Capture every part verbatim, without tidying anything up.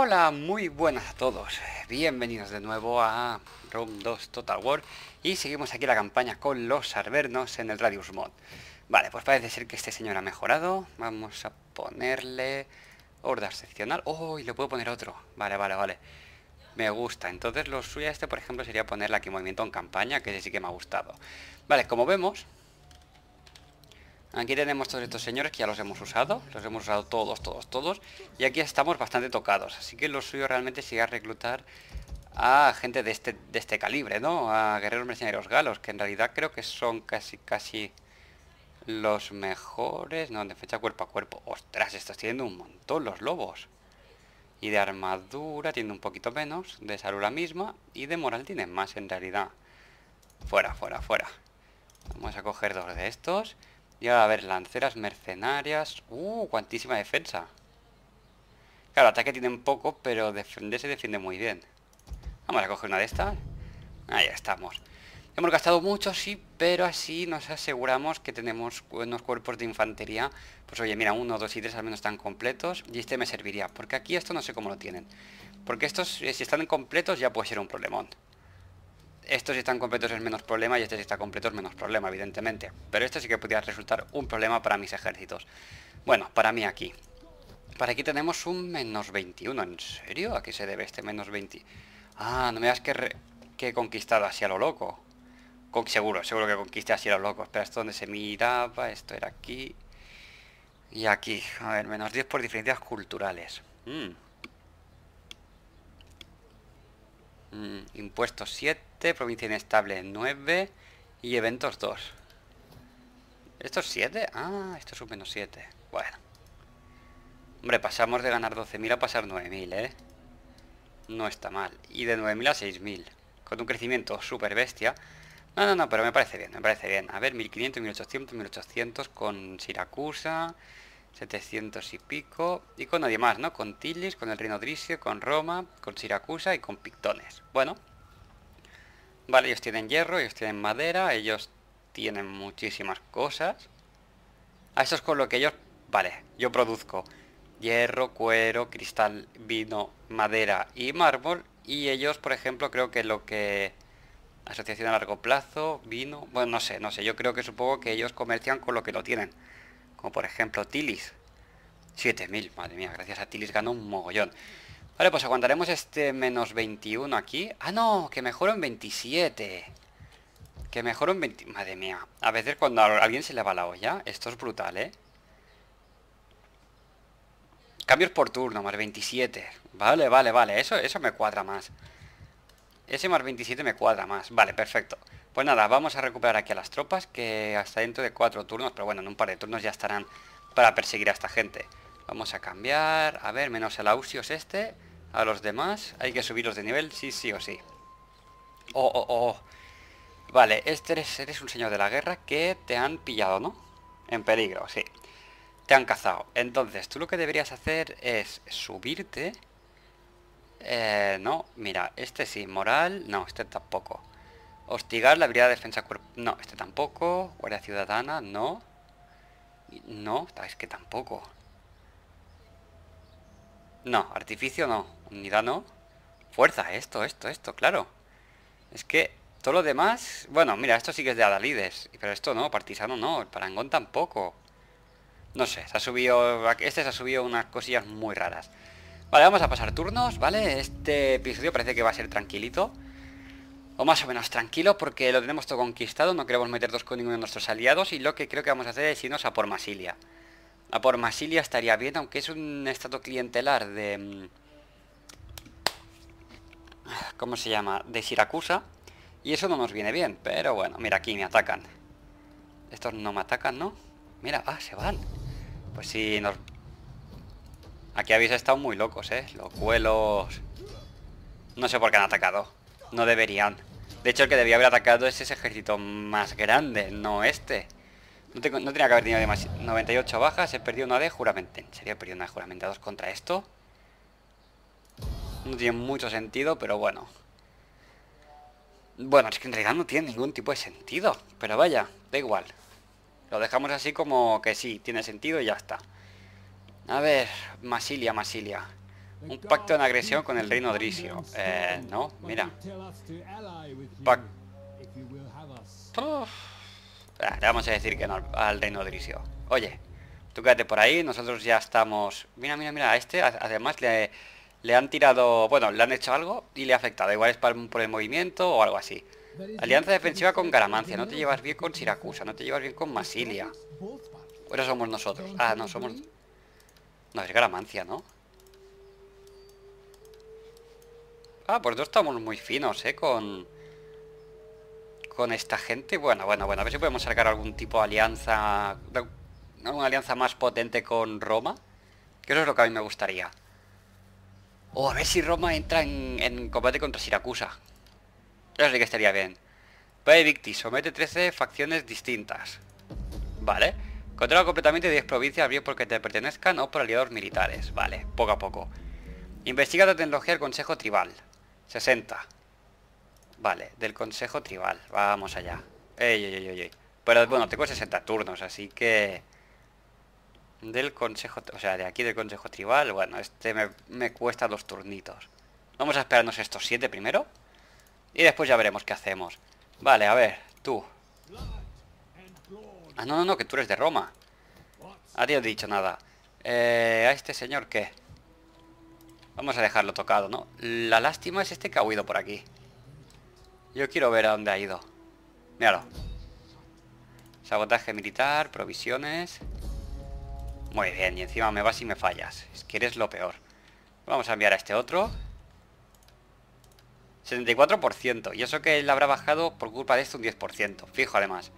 Hola, muy buenas a todos. Bienvenidos de nuevo a Rome dos Total War. Y seguimos aquí la campaña con los Arvernos en el Radius Mod. Vale, pues parece ser que este señor ha mejorado. Vamos a ponerle horda excepcional. Oh, y le puedo poner otro. Vale, vale, vale. Me gusta. Entonces lo suyo a este, por ejemplo, sería ponerle aquí movimiento en campaña, que ese sí que me ha gustado. Vale, como vemos, aquí tenemos todos estos señores que ya los hemos usado. Los hemos usado todos, todos, todos. Y aquí estamos bastante tocados. Así que lo suyo realmente sería reclutar a gente de este, de este calibre, ¿no? A guerreros mercenarios galos, que en realidad creo que son casi, casi los mejores. No, de defensa cuerpo a cuerpo. Ostras, estos tienen un montón los lobos. Y de armadura tiene un poquito menos. De salud la misma. Y de moral tienen más en realidad. Fuera, fuera, fuera. Vamos a coger dos de estos. Y ahora a ver, lanceras mercenarias. Uh, cuantísima defensa. Claro, ataque tienen poco, pero defender se defiende muy bien. Vamos a coger una de estas. Ahí estamos. Hemos gastado mucho, sí, pero así nos aseguramos que tenemos unos cuerpos de infantería. Pues oye, mira, uno, dos y tres al menos están completos. Y este me serviría, porque aquí esto no sé cómo lo tienen. Porque estos, si están completos, ya puede ser un problemón. Estos si están completos es menos problema y este si está completo es menos problema, evidentemente. Pero esto sí que podría resultar un problema para mis ejércitos. Bueno, para mí aquí. Para aquí tenemos un menos veintiuno. ¿En serio? ¿A qué se debe este menos veinte? Ah, no me digas que, re... que he conquistado así a lo loco. Con... Seguro, seguro que conquisté así a lo loco. Espera, esto donde se miraba. Esto era aquí. Y aquí. A ver, menos diez por diferencias culturales. Mm. Mm, impuestos siete, provincia inestable nueve y eventos dos. ¿Esto es siete? Ah, esto es un menos siete. Bueno. Hombre, pasamos de ganar doce mil a pasar nueve mil, ¿eh? No está mal. Y de nueve mil a seis mil. Con un crecimiento súper bestia. No, no, no, pero me parece bien, me parece bien. A ver, mil quinientos, mil ochocientos, mil ochocientos con Siracusa, setecientos y pico. Y con nadie más, ¿no? Con Tilis, con el Reino Drisio, con Roma, con Siracusa y con Pictones. Bueno. Vale, ellos tienen hierro, ellos tienen madera, ellos tienen muchísimas cosas. A eso es con lo que ellos... Vale, yo produzco hierro, cuero, cristal, vino, madera y mármol. Y ellos, por ejemplo, creo que lo que... Asociación a largo plazo, vino... Bueno, no sé, no sé. Yo creo que supongo que ellos comercian con lo que lo tienen. Como por ejemplo Tilis. siete mil, madre mía, gracias a Tilis ganó un mogollón. Vale, pues aguantaremos este menos veintiuno aquí. Ah, no, que mejoro en veintisiete. Que mejoro en veinte... Madre mía. A veces cuando a alguien se le va la olla, esto es brutal, ¿eh? Cambios por turno, más veintisiete. Vale, vale, vale. Eso, eso me cuadra más. Ese más veintisiete me cuadra más. Vale, perfecto. Pues nada, vamos a recuperar aquí a las tropas, que hasta dentro de cuatro turnos, pero bueno, en un par de turnos ya estarán para perseguir a esta gente. Vamos a cambiar. A ver, menos el Ausios este. A los demás hay que subirlos de nivel, sí, sí o sí. Oh, oh, oh. Vale, este eres, eres un señor de la guerra que te han pillado, ¿no? En peligro, sí. Te han cazado. Entonces, tú lo que deberías hacer es subirte. Eh, no, mira, este sí, moral. No, este tampoco. Hostigar la habilidad de defensa cuerpo. No, este tampoco. Guardia ciudadana, no. No, es que tampoco. No, artificio no. Unidad no. Fuerza, esto, esto, esto, claro. Es que todo lo demás... Bueno, mira, esto sí que es de Adalides. Pero esto no, partisano no. El parangón tampoco. No sé, se ha subido... Este se ha subido unas cosillas muy raras. Vale, vamos a pasar turnos, ¿vale? Este episodio parece que va a ser tranquilito. O más o menos tranquilo, porque lo tenemos todo conquistado. No queremos meternos con ninguno de nuestros aliados. Y lo que creo que vamos a hacer es irnos a por Masilia. A por Masilia estaría bien, aunque es un estado clientelar de... ¿Cómo se llama? De Siracusa. Y eso no nos viene bien, pero bueno, mira, aquí me atacan. Estos no me atacan, ¿no? Mira, ah, se van. Pues sí, nos... Aquí habéis estado muy locos, ¿eh? Los cuelos... No sé por qué han atacado. No deberían. De hecho, el que debía haber atacado es ese ejército más grande, no este. No, tengo, no tenía que haber tenido demasiado. noventa y ocho bajas, he perdido una de juramento. ¿En serio he perdido una de juramentados contra esto? No tiene mucho sentido, pero bueno. Bueno, es que en realidad no tiene ningún tipo de sentido. Pero vaya, da igual. Lo dejamos así como que sí, tiene sentido y ya está. A ver, Masilia, Masilia. Un pacto en agresión con el reino Drisio. Eh, no, mira. Pac... Uf. Ah, le vamos a decir que no al, al reino Drisio. Oye, tú quédate por ahí, nosotros ya estamos... Mira, mira, mira, a este además le, le han tirado... Bueno, le han hecho algo y le ha afectado. Igual es por, por el movimiento o algo así. Alianza defensiva con Garamancia. No te llevas bien con Siracusa, no te llevas bien con Masilia. O eso somos nosotros. Ah, no, somos... No, es Garamancia, ¿no? Ah, pues no estamos muy finos, ¿eh? Con... Con esta gente. Bueno, bueno, bueno. A ver si podemos sacar algún tipo de alianza... Una alianza más potente con Roma. Que eso es lo que a mí me gustaría. O a ver si Roma entra en, en combate contra Siracusa. Eso sí que estaría bien. Valle Victi, somete trece facciones distintas. Vale. Controla completamente diez provincias, bien porque te pertenezcan o por aliados militares. Vale, poco a poco. Investiga la tecnología del Consejo Tribal. sesenta. Vale, del Consejo Tribal. Vamos allá. Ey, ey, ey, ey. Pero bueno, tengo sesenta turnos, así que... Del Consejo... O sea, de aquí del Consejo Tribal. Bueno, este me, me cuesta dos turnitos. Vamos a esperarnos estos siete primero. Y después ya veremos qué hacemos. Vale, a ver, tú. Ah, no, no, no, que tú eres de Roma. A ti no te he dicho nada. Eh, ¿A este señor qué? Vamos a dejarlo tocado, ¿no? La lástima es este que ha huido por aquí. Yo quiero ver a dónde ha ido. Míralo. Sabotaje militar, provisiones. Muy bien, y encima me vas y me fallas. Es que eres lo peor. Vamos a enviar a este otro. setenta y cuatro por ciento. Y eso que él habrá bajado por culpa de esto un diez por ciento. Fijo además.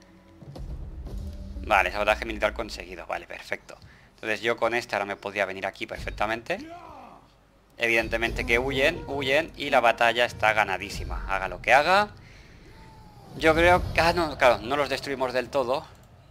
Vale, sabotaje militar conseguido. Vale, perfecto. Entonces yo con este ahora me podría venir aquí perfectamente. Evidentemente que huyen, huyen. Y la batalla está ganadísima. Haga lo que haga. Yo creo que... Ah, no, claro, no los destruimos del todo.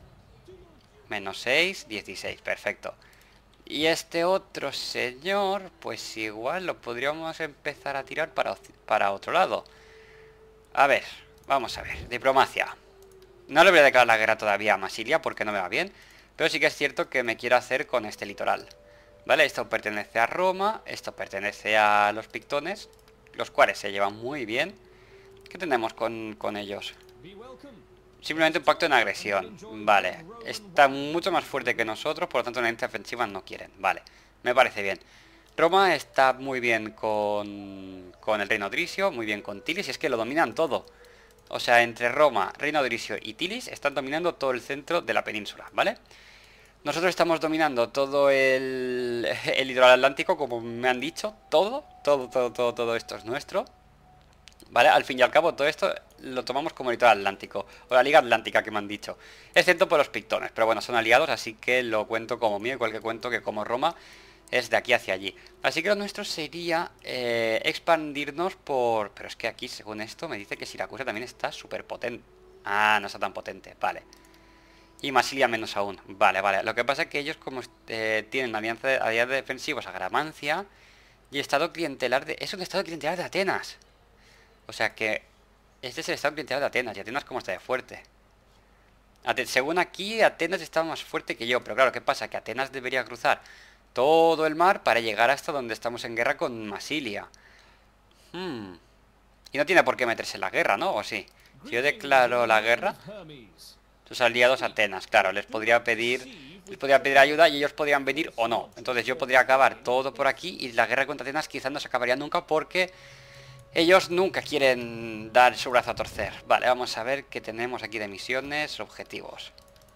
Menos seis, dieciséis, perfecto. Y este otro señor, pues igual lo podríamos empezar a tirar para, para otro lado. A ver, vamos a ver. Diplomacia. No le voy a declarar la guerra todavía a Masilia porque no me va bien. Pero sí que es cierto que me quiero hacer con este litoral. Vale, esto pertenece a Roma. Esto pertenece a los pictones, los cuales se llevan muy bien. ¿Qué tenemos con, con ellos? Simplemente un pacto en agresión. Vale, está mucho más fuerte que nosotros, por lo tanto en la defensiva no quieren. Vale, me parece bien. Roma está muy bien con, con el reino Drisio, muy bien con Tilis, y es que lo dominan todo. O sea, entre Roma, reino Drisio y Tilis están dominando todo el centro de la península, ¿vale? Nosotros estamos dominando todo el, el litoral atlántico, como me han dicho, todo, todo, todo, todo, todo esto es nuestro. ¿Vale? Al fin y al cabo todo esto lo tomamos como litoral atlántico, o la liga atlántica que me han dicho, excepto por los pictones, pero bueno, son aliados, así que lo cuento como mío, igual que cuento que como Roma es de aquí hacia allí. Así que lo nuestro sería eh, expandirnos por... Pero es que aquí, según esto, me dice que Siracusa también está súper potente. Ah, no está tan potente, vale. Y Masilia menos aún, vale, vale. Lo que pasa es que ellos como eh, tienen alianza, alianza defensivos a Gramancia y estado clientelar de... Es un estado clientelar de Atenas. O sea que este es el estado clientelar de Atenas. Y Atenas como está de fuerte. Ate- según aquí, Atenas está más fuerte que yo. Pero claro, ¿qué pasa? Que Atenas debería cruzar todo el mar para llegar hasta donde estamos en guerra con Masilia. Hmm. Y no tiene por qué meterse en la guerra, ¿no? ¿O sí? Si yo declaro la guerra, sus aliados Atenas, claro, les podría pedir... Les podría pedir ayuda y ellos podrían venir o no. Entonces yo podría acabar todo por aquí y la guerra contra Atenas quizás no se acabaría nunca porque... Ellos nunca quieren dar su brazo a torcer. Vale, vamos a ver qué tenemos aquí de misiones, objetivos.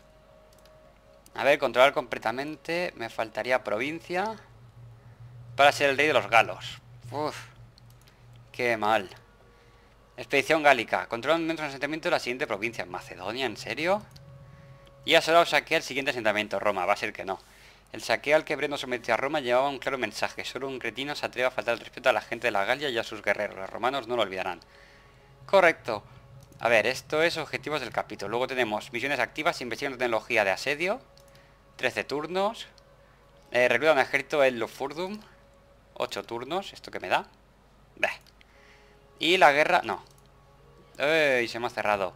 A ver, controlar completamente. Me faltaría provincia para ser el rey de los galos. Uf, qué mal. Expedición gálica. Controla un momento de asentamiento de la siguiente provincia. ¿Macedonia? ¿En serio? Y a solo saquea el siguiente asentamiento. Roma, va a ser que no. El saqueo al que Breno sometió a Roma llevaba un claro mensaje. Solo un cretino se atreve a faltar el respeto a la gente de la Galia y a sus guerreros. Los romanos no lo olvidarán. Correcto. A ver, esto es objetivos del capítulo. Luego tenemos misiones activas, investigación de tecnología de asedio. trece turnos. Eh, recluta un ejército en Lofurdum. ocho turnos. ¿Esto qué me da? Bah. Y la guerra... No. ¡Ey! Se me ha cerrado.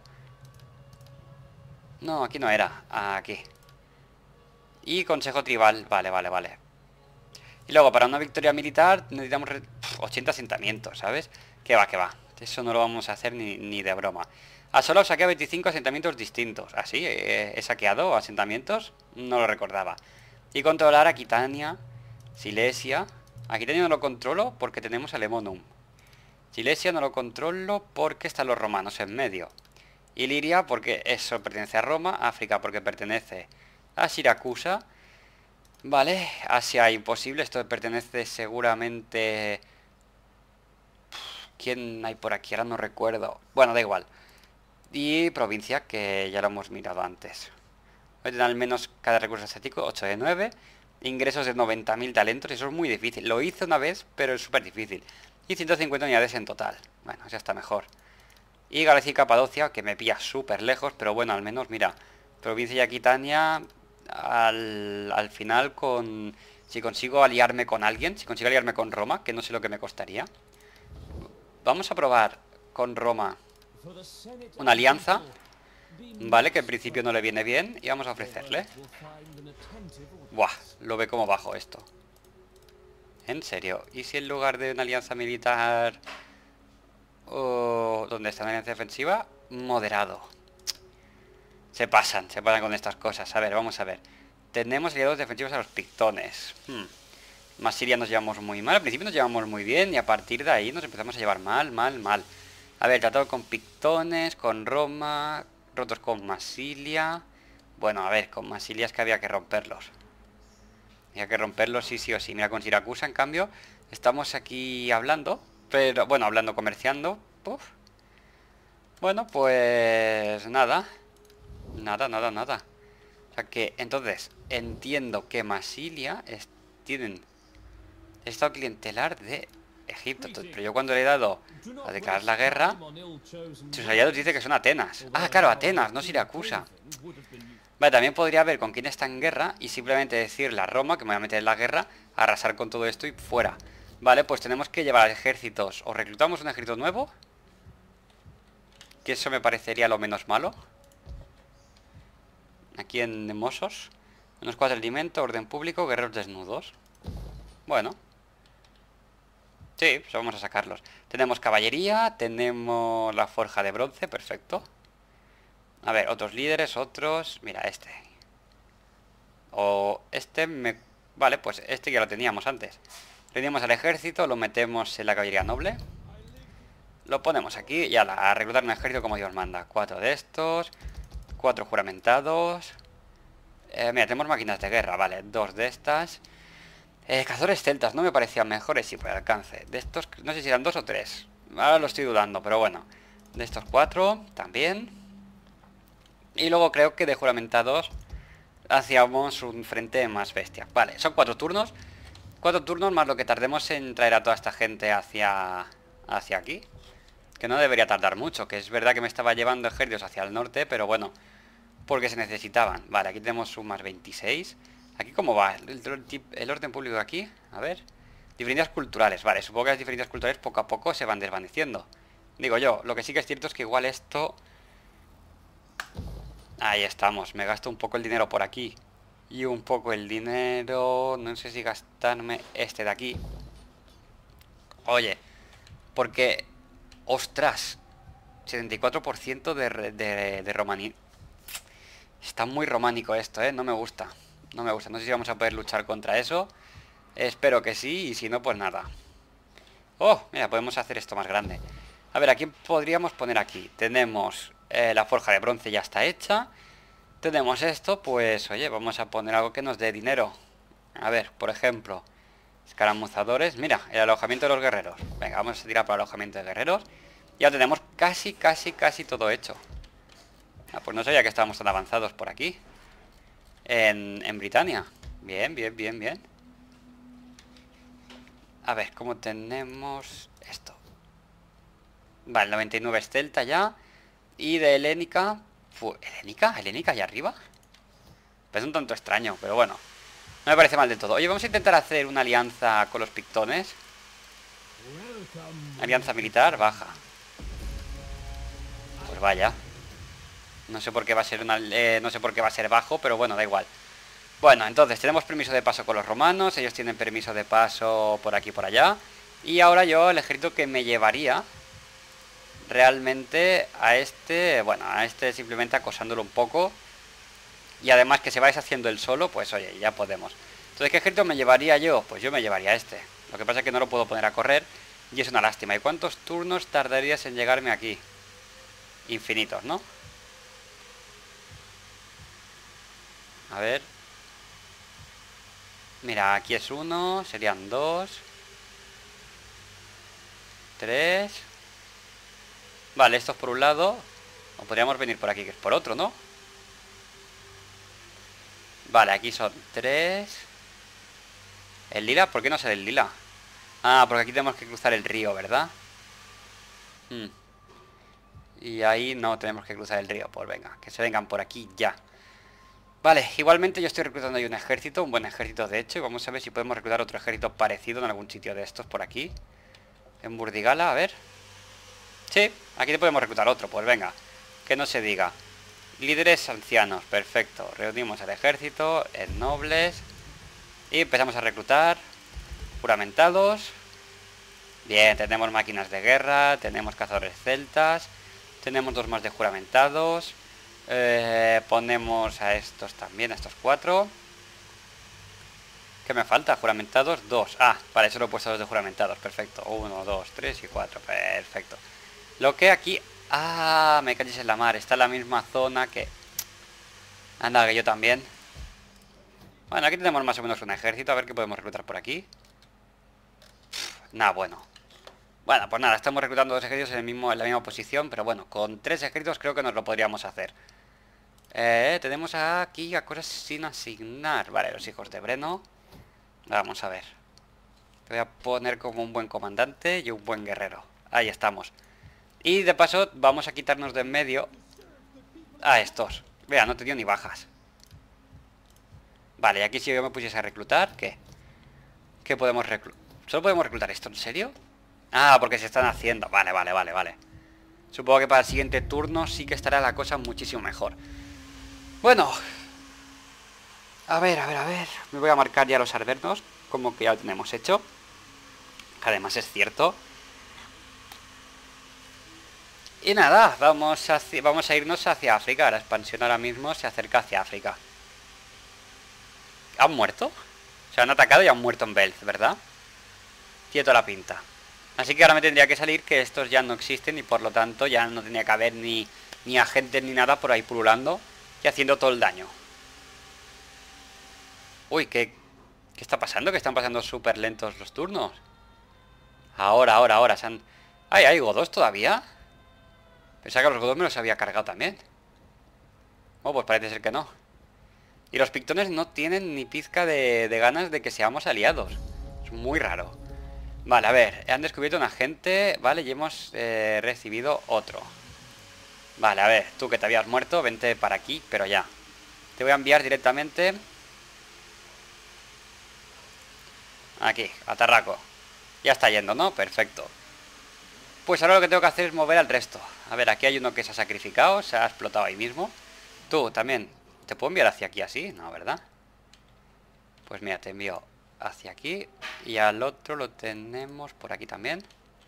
No, aquí no era. Aquí. Y consejo tribal, vale, vale, vale. Y luego para una victoria militar necesitamos ochenta asentamientos, ¿sabes? Que va, que va. Eso no lo vamos a hacer ni, ni de broma. A solo saqueado veinticinco asentamientos distintos. ¿Así? ¿He, he saqueado asentamientos? No lo recordaba. Y controlar Aquitania, Silesia. Aquitania no lo controlo porque tenemos a Lemonum. Silesia no lo controlo porque están los romanos en medio. Y Liria porque eso pertenece a Roma. África porque pertenece a Siracusa. Vale, Asia imposible. Esto pertenece seguramente... ¿Quién hay por aquí? Ahora no recuerdo. Bueno, da igual. Y provincia, que ya lo hemos mirado antes. Voy a tener al menos cada recurso estético ocho de nueve. Ingresos de noventa mil talentos. Eso es muy difícil. Lo hice una vez, pero es súper difícil. Y ciento cincuenta unidades en total. Bueno, ya está mejor. Y Galicia y Capadocia, que me pilla súper lejos. Pero bueno, al menos, mira, provincia y Aquitania... Al, al final con... Si consigo aliarme con alguien, si consigo aliarme con Roma, que no sé lo que me costaría. Vamos a probar con Roma una alianza, vale, que en principio no le viene bien. Y vamos a ofrecerle. Buah, lo ve como bajo esto. En serio, ¿y si en lugar de una alianza militar... Oh, ¿dónde está una alianza defensiva? Moderado. Se pasan, se pasan con estas cosas. A ver, vamos a ver. Tenemos aliados defensivos a los pictones. Hmm. Más Siria nos llevamos muy mal. Al principio nos llevamos muy bien y a partir de ahí nos empezamos a llevar mal, mal, mal. A ver, tratado con pictones, con Roma, rotos con Masilia. Bueno, a ver, con Masilia es que había que romperlos. Había que romperlos sí, sí o sí. Mira, con Siracusa, en cambio, estamos aquí hablando. Pero, bueno, hablando, comerciando. Uf. Bueno, pues nada. Nada, nada, nada. O sea que, entonces, entiendo que Masilia es, tienen estado clientelar de Egipto. Pero yo cuando le he dado a declarar la guerra, sus aliados dicen que son Atenas. Ah, claro, Atenas, no Siracusa. Vale, también podría ver con quién está en guerra y simplemente decirle a Roma que me voy a meter en la guerra, arrasar con todo esto y fuera. Vale, pues tenemos que llevar ejércitos. O reclutamos un ejército nuevo, que eso me parecería lo menos malo. Aquí en Nemosos. Menos cuatro alimento, orden público, guerreros desnudos. Bueno. Sí, pues vamos a sacarlos. Tenemos caballería, tenemos la forja de bronce, perfecto. A ver, otros líderes, otros... Mira, este. O este me... Vale, pues este ya lo teníamos antes. Teníamos al ejército, lo metemos en la caballería noble. Lo ponemos aquí y a, la, a reclutar un ejército como Dios manda. Cuatro de estos... Cuatro juramentados. eh, Mira, tenemos máquinas de guerra, vale. Dos de estas. eh, Cazadores celtas, no me parecían mejores. Sí, por alcance. De estos, no sé si eran dos o tres. Ahora lo estoy dudando, pero bueno. De estos cuatro, también. Y luego creo que de juramentados hacíamos un frente más bestia. Vale, son cuatro turnos. Cuatro turnos más lo que tardemos en traer a toda esta gente hacia, hacia aquí. Que no debería tardar mucho, que es verdad que me estaba llevando ejércitos hacia el norte, pero bueno, porque se necesitaban. Vale, aquí tenemos un más veintiséis. ¿Aquí cómo va? El, el orden público de aquí, a ver. Diferencias culturales, vale, supongo que las diferencias culturales poco a poco se van desvaneciendo. Digo yo, lo que sí que es cierto es que igual esto... Ahí estamos, me gasto un poco el dinero por aquí. Y un poco el dinero... No sé si gastarme este de aquí. Oye, porque... ¡Ostras! setenta y cuatro por ciento de, de, de romaní. Está muy románico esto, ¿eh? No me gusta. No me gusta. No sé si vamos a poder luchar contra eso. Espero que sí. Y si no, pues nada. ¡Oh! Mira, podemos hacer esto más grande. A ver, ¿a quién podríamos poner aquí? Tenemos eh, la forja de bronce ya está hecha. Tenemos esto, pues oye, vamos a poner algo que nos dé dinero. A ver, por ejemplo... Escaramuzadores, mira, el alojamiento de los guerreros. Venga, vamos a tirar para el alojamiento de guerreros. Ya tenemos casi, casi, casi todo hecho. Ah, pues no sabía que estábamos tan avanzados por aquí. En, en Britania. Bien, bien, bien, bien. A ver, ¿cómo tenemos esto? Vale, noventa y nueve es celta ya. Y de helénica... ¿Helénica? ¿Helénica allá arriba? Es un tanto extraño, pero bueno. No me parece mal del todo. Oye, vamos a intentar hacer una alianza con los pictones. Alianza militar, baja. Pues vaya. No sé por qué va a ser una, eh, no sé por qué va a ser bajo, pero bueno, da igual. Bueno, entonces tenemos permiso de paso con los romanos, ellos tienen permiso de paso por aquí y por allá. Y ahora yo el ejército que me llevaría realmente a este, bueno, a este simplemente acosándolo un poco. Y además que se va deshaciendo el solo, pues oye, ya podemos. Entonces, ¿qué ejército me llevaría yo? Pues yo me llevaría este. Lo que pasa es que no lo puedo poner a correr y es una lástima. ¿Y cuántos turnos tardarías en llegarme aquí? Infinitos, ¿no? A ver. Mira, aquí es uno, serían dos. Tres. Vale, esto es por un lado. O podríamos venir por aquí, que es por otro, ¿no? Vale, aquí son tres. ¿El lila? ¿Por qué no sale el lila? Ah, porque aquí tenemos que cruzar el río, ¿verdad? Hmm. Y ahí no tenemos que cruzar el río. Pues venga, que se vengan por aquí ya. Vale, igualmente yo estoy reclutando ahí un ejército, un buen ejército de hecho. Y vamos a ver si podemos reclutar otro ejército parecido en algún sitio de estos por aquí. En Burdigala, a ver. Sí, aquí te podemos reclutar otro, pues venga. Que no se diga. Líderes ancianos, perfecto. Reunimos al ejército, en nobles. Y empezamos a reclutar. Juramentados. Bien, tenemos máquinas de guerra, tenemos cazadores celtas. Tenemos dos más de juramentados. Eh, ponemos a estos también, a estos cuatro. ¿Qué me falta? Juramentados, dos. Ah, vale, solo he puesto dos de juramentados, perfecto. Uno, dos, tres y cuatro, perfecto. Lo que aquí... Ah, me calles en la mar, está en la misma zona que... Anda, que yo también. Bueno, aquí tenemos más o menos un ejército, a ver qué podemos reclutar por aquí. Nada, bueno. Bueno, pues nada, estamos reclutando dos ejércitos en, el mismo, en la misma posición, pero bueno, con tres ejércitos creo que nos lo podríamos hacer. Eh, tenemos aquí a cosas sin asignar. Vale, los hijos de Breno. Vamos a ver. Te voy a poner como un buen comandante y un buen guerrero. Ahí estamos. Y de paso vamos a quitarnos de en medio a estos. Vea, no te dio ni bajas. Vale, y aquí si yo me pusiese a reclutar, ¿qué? ¿Qué podemos reclutar? ¿Solo podemos reclutar esto? ¿En serio? Ah, porque se están haciendo. Vale, vale, vale, vale. Supongo que para el siguiente turno sí que estará la cosa muchísimo mejor. Bueno. A ver, a ver, a ver. Me voy a marcar ya los arvernos, como que ya lo tenemos hecho. Que además es cierto. Y nada, vamos a, vamos a irnos hacia África. La expansión ahora mismo se acerca hacia África. ¿Han muerto? Se han atacado y han muerto en Belz, ¿verdad? Tiene toda la pinta. Así que ahora me tendría que salir que estos ya no existen y por lo tanto ya no tenía que haber ni, ni agentes ni nada por ahí pululando y haciendo todo el daño. Uy, ¿qué, qué está pasando? Que están pasando súper lentos los turnos. Ahora, ahora, ahora. Se han... ¡Ay, hay godos todavía! Pensaba que los godos me los había cargado también. Oh, pues parece ser que no. Y los pictones no tienen ni pizca de, de ganas de que seamos aliados. Es muy raro. Vale, a ver, han descubierto un agente. Vale, y hemos eh, recibido otro. Vale, a ver, tú que te habías muerto, vente para aquí, pero ya. Te voy a enviar directamente aquí, a Tarraco. Ya está yendo, ¿no? Perfecto. Pues ahora lo que tengo que hacer es mover al resto. A ver, aquí hay uno que se ha sacrificado, se ha explotado ahí mismo. Tú también. ¿Te puedo enviar hacia aquí así? No, ¿verdad? Pues mira, te envío hacia aquí. Y al otro lo tenemos por aquí también.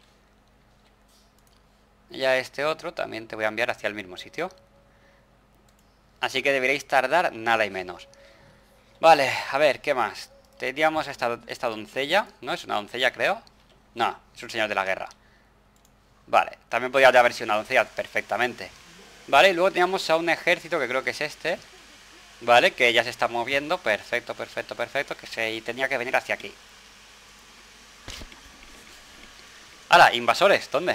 Y a este otro también te voy a enviar hacia el mismo sitio. Así que deberéis tardar nada y menos. Vale, a ver, ¿qué más? Teníamos esta, esta doncella. ¿No? ¿Es una doncella, creo? No, es un señor de la guerra. Vale, también podría haber sido una doncella perfectamente. Vale, y luego teníamos a un ejército que creo que es este. Vale, que ya se está moviendo. Perfecto, perfecto, perfecto. Que se tenía que venir hacia aquí. ¡Hala! Invasores, ¿dónde?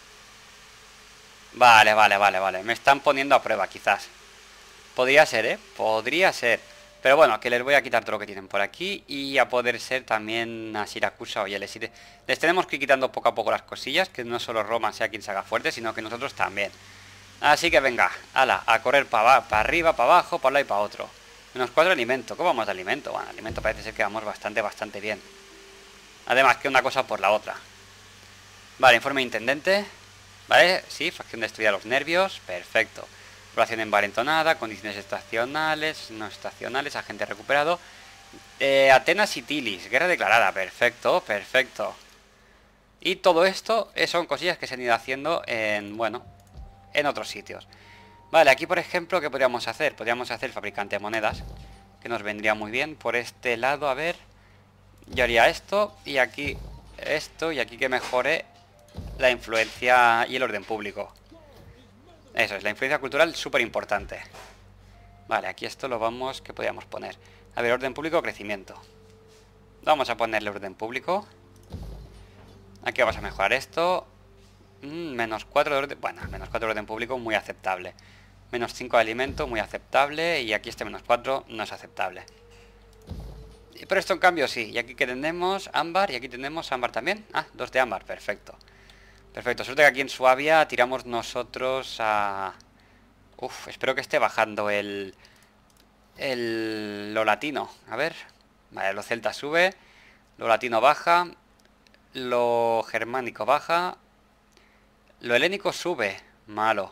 Vale, vale, vale, vale. Me están poniendo a prueba, quizás. Podría ser, ¿eh? Podría ser. Pero bueno, que les voy a quitar todo lo que tienen por aquí. Y a poder ser también a Siracusa. Oye, les, iré... les tenemos que ir quitando poco a poco las cosillas. Que no solo Roma sea quien se haga fuerte, sino que nosotros también. Así que venga, ala, a correr para pa arriba, para abajo, para un lado y para otro. Menos cuatro alimento. ¿Cómo vamos de alimento? Bueno, alimento parece ser que vamos bastante, bastante bien. Además que una cosa por la otra. Vale, informe de intendente. Vale, sí, facción destruida los nervios. Perfecto. Población envalentonada, condiciones estacionales, no estacionales, agente recuperado. Eh, Atenas y Tilis, guerra declarada, perfecto, perfecto. Y todo esto son cosillas que se han ido haciendo en, bueno, en otros sitios. Vale, aquí por ejemplo, ¿qué podríamos hacer? Podríamos hacer fabricante de monedas, que nos vendría muy bien. Por este lado, a ver, yo haría esto, y aquí esto, y aquí que mejore la influencia y el orden público. Eso es, la influencia cultural súper importante. Vale, aquí esto lo vamos... ¿Qué podríamos poner? A ver, orden público, crecimiento. Vamos a ponerle orden público. Aquí vamos a mejorar esto. Mm, menos cuatro de orden... Bueno, menos cuatro de orden público, muy aceptable. Menos cinco de alimento, muy aceptable. Y aquí este menos cuatro no es aceptable. Pero esto en cambio sí. Y aquí que tenemos ámbar, y aquí tenemos ámbar también. Ah, dos de ámbar, perfecto. Perfecto, suerte que aquí en Suabia tiramos nosotros a... Uf, espero que esté bajando el... El... Lo latino, a ver. Vale, lo celta sube. Lo latino baja. Lo germánico baja. Lo helénico sube. Malo.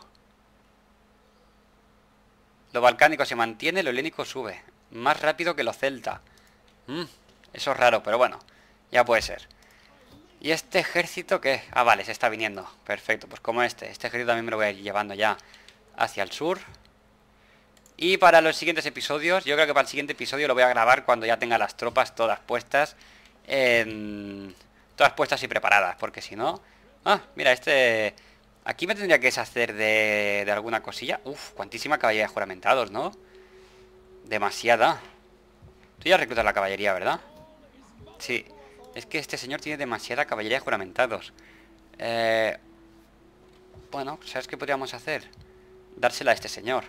Lo balcánico se mantiene, lo helénico sube. Más rápido que lo celta. Mm, eso es raro, pero bueno. Ya puede ser. ¿Y este ejército qué? Ah, vale, se está viniendo. Perfecto, pues como este. Este ejército también me lo voy a ir llevando ya hacia el sur. Y para los siguientes episodios, yo creo que para el siguiente episodio lo voy a grabar cuando ya tenga las tropas todas puestas en... Todas puestas y preparadas, porque si no... Ah, mira, este... Aquí me tendría que deshacer de, de alguna cosilla. Uf, cuantísima caballería de juramentados, ¿no? Demasiada. Tú ya reclutas la caballería, ¿verdad? Sí. Es que este señor tiene demasiada caballería de juramentados. Eh... Bueno, ¿sabes qué podríamos hacer? Dársela a este señor.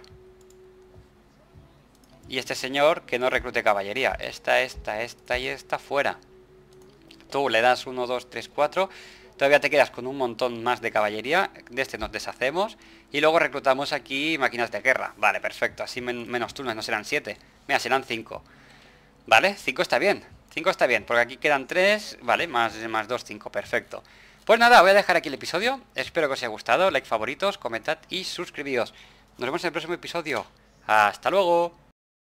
Y este señor que no reclute caballería. Esta, esta, esta y esta fuera. Tú le das uno, dos, tres, cuatro. Todavía te quedas con un montón más de caballería. De este nos deshacemos. Y luego reclutamos aquí máquinas de guerra. Vale, perfecto. Así men menos turnos, no serán siete. Mira, serán cinco. Vale, cinco está bien. cinco está bien, porque aquí quedan tres. Vale, más, más dos, cinco, perfecto. Pues nada, voy a dejar aquí el episodio. Espero que os haya gustado. Like, favoritos, comentad y suscribíos. Nos vemos en el próximo episodio. Hasta luego.